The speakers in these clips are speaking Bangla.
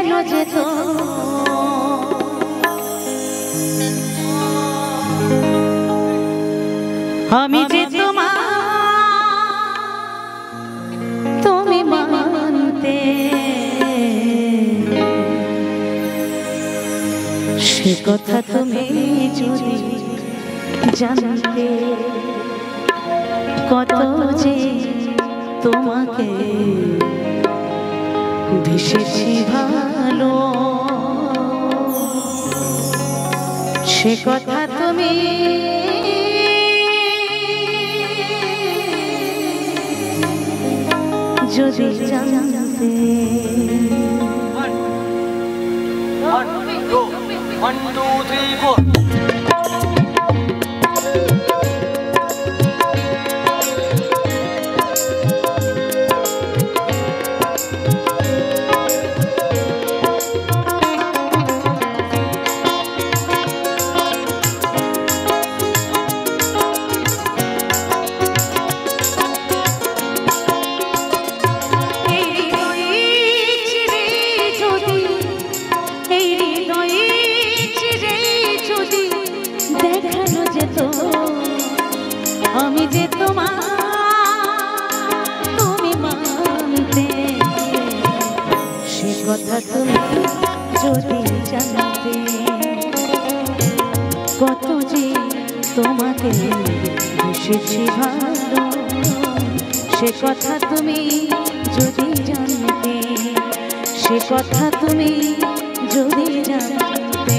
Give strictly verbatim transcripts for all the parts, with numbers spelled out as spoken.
দেখানো যেত আমি যে তোমার তুমি মানতে সে কথা তুমি যদি জানতে কত যে তোমাকে ভেসেছি ভালো সে কথা তুমি যদি জানতে One, two, three, four. আমি যে তোমার তুমি মানতে সে কথা তুমি যদি জানতে কত যে তোমাকে ভেসেছি ভালো সে কথা তুমি যদি জানতে সে কথা তুমি যদি জানতে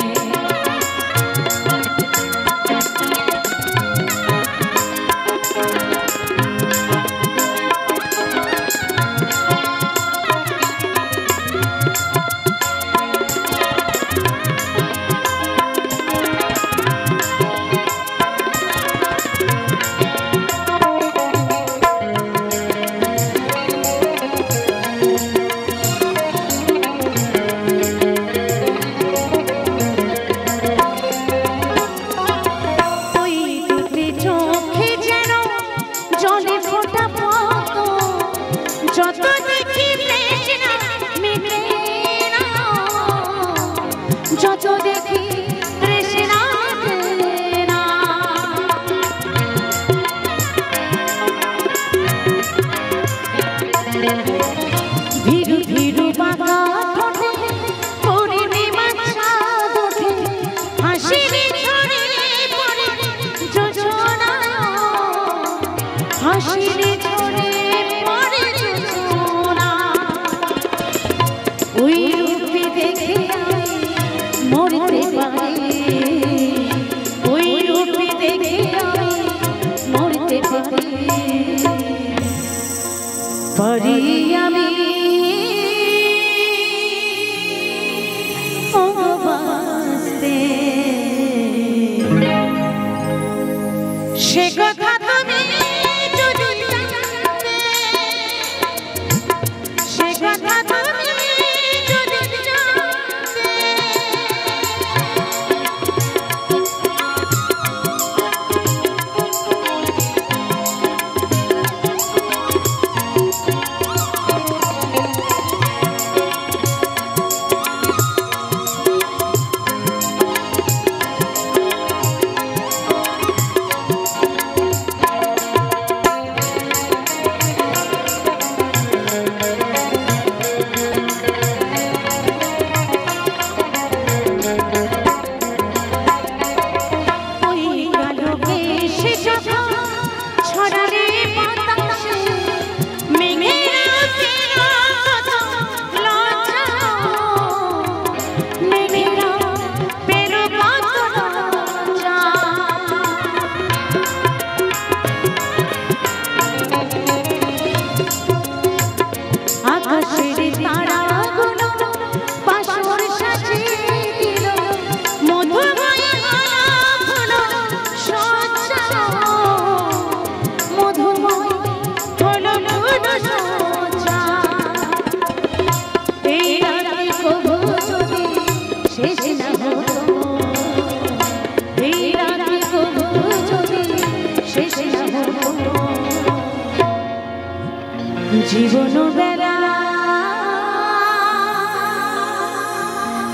যত দেখি তৃষ্ণা মিটে না যত দেখি তৃষ্ণা মিটে না ভিড়ু ভিড়ু বাঁকা ঠোঁটে পূর্ণিমা চাঁদ ওঠে হাসির ঝরে পড়ে যোজনা হাসির ঝরে ওই রূপে দেখে মরতে পারি ওই রূপে দেখে মরতে পারি পারি আমি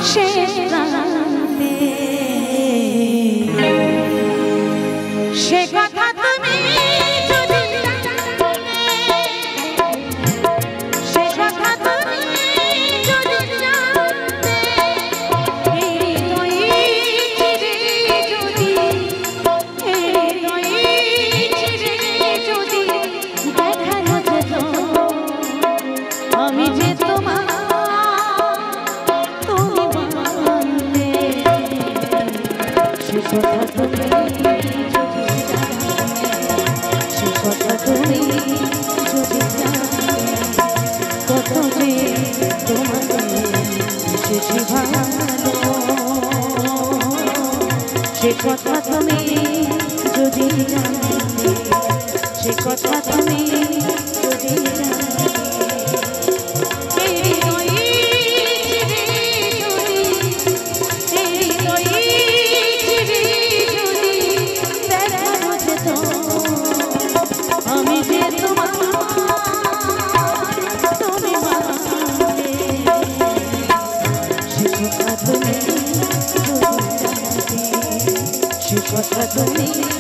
শেষ প্রান্তে সে কথা তুমি যদি জানতে, সে কথা তুমি যদি জানতে, হৃদয়ে চিরে যদি, হৃদয়ে চিরে যদি দেখানো যেত আমি যে তোমার তুমি মানতে, সে কথা তুমি যদি জানতে, সে কথা তুমি যদি জানতে, কত যে তোমাকে বেশি ভালো, সে কথা তুমি যদি জানতে, সে কথা তুমি যদি জানতে, হৃদয়ে চিরে যদি, হৃদয়ে চিরে যদি দেখানো যেত আমি যে তোমার তুমি মানতে, সে কথা তুমি যদি জানতে, সে কথা তুমি